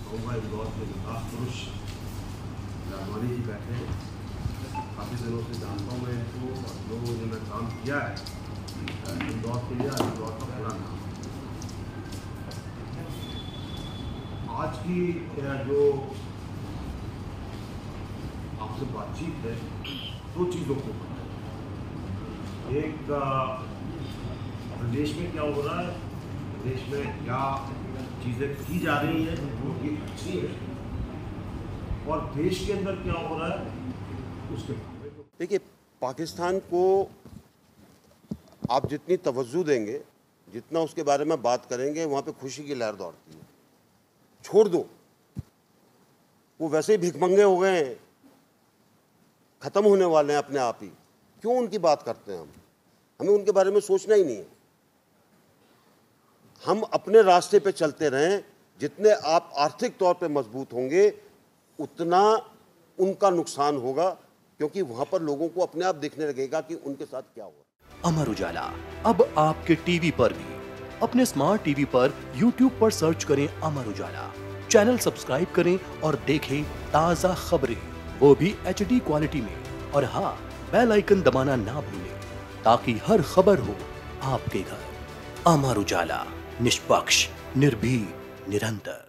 कहूँगा इंदौर के विकास पुरुष लालवानी जी बैठे हैं। काफ़ी दिनों से जानता हूँ मैं इनको, और जो उन्होंने काम किया है इंदौर के लिए, इंदौर का पूरा नाम। आज की जो आपसे बातचीत है, दो चीज़ों को एक प्रदेश में क्या हो रहा है, प्रदेश में क्या चीज़ें की जा रही हैं जो कि अच्छी है, और देश के अंदर क्या हो रहा है उसके बारे में। देखिए, पाकिस्तान को आप जितनी तवज्जो देंगे, जितना उसके बारे में बात करेंगे, वहाँ पे खुशी की लहर दौड़ती है। छोड़ दो, वो वैसे ही भिखमंगे हो गए हैं, ख़त्म होने वाले हैं अपने आप ही। क्यों उनकी बात करते हैं? हमें उनके बारे में सोचना ही नहीं है। हम अपने रास्ते पे चलते रहें। जितने आप आर्थिक तौर पे मजबूत होंगे, उतना उनका नुकसान होगा, क्योंकि वहां पर लोगों को अपने आप दिखने लगेगा कि उनके साथ क्या हुआ। अमर उजाला अब आपके टीवी पर भी। अपने स्मार्ट टीवी पर YouTube पर सर्च करें अमर उजाला, चैनल सब्सक्राइब करें और देखें ताजा खबरें, वो भी HD क्वालिटी में। और हाँ, बेल आइकन दबाना ना भूलें, ताकि हर खबर हो आपके घर। अमर उजाला, निष्पक्ष, निर्भीक, निरंतर।